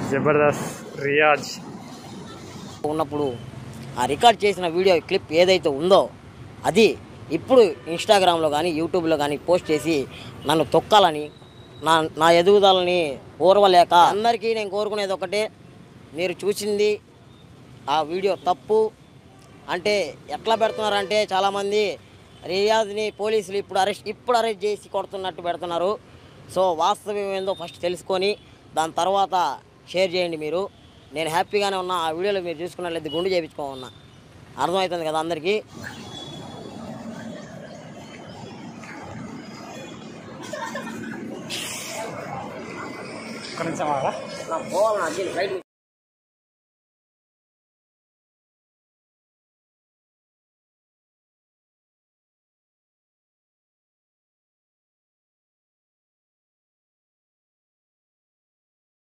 జబర్దస్త్ రియాజ్ ఉన్నప్పుడు ఆ రికార్డ్ చేసిన వీడియో క్లిప్ ఏదైతే ఉందో అది ఇప్పుడు ఇన్స్టాగ్రామ్లో కానీ యూట్యూబ్లో కానీ పోస్ట్ చేసి నన్ను తొక్కాలని నా ఎదుగుదలని ఓర్వలేక అందరికీ నేను కోరుకునేది ఒకటే, మీరు చూసింది ఆ వీడియో తప్పు అంటే ఎట్లా పెడుతున్నారంటే చాలామంది రియాజ్ని పోలీసులు ఇప్పుడు అరెస్ట్ చేసి కొడుతున్నట్టు పెడుతున్నారు. సో వాస్తవం ఏందో ఫస్ట్ తెలుసుకొని దాని తర్వాత షేర్ చేయండి. మీరు నేను హ్యాపీగానే ఉన్నా. ఆ వీడియోలో మీరు చూసుకున్నట్లయితే గుండు చేయించుకోమన్నా, అర్థమవుతుంది కదా అందరికీ. కొంచెం పోవాలి